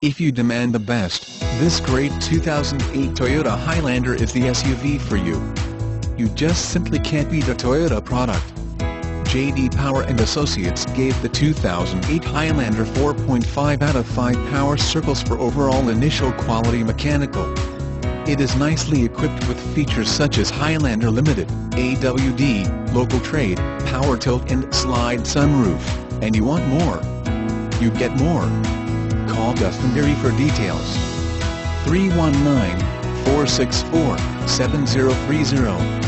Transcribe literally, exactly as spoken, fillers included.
If you demand the best, this great two thousand eight Toyota Highlander is the S U V for you. You just simply can't beat a Toyota product. J D Power and Associates gave the two thousand eight Highlander four point five out of five power circles for overall initial quality mechanical. It is nicely equipped with features such as Highlander Limited, A W D, local trade, power tilt and slide sunroof, and you want more. You get more. Call Dustin Deery for details. three one nine, four six four, seven zero three zero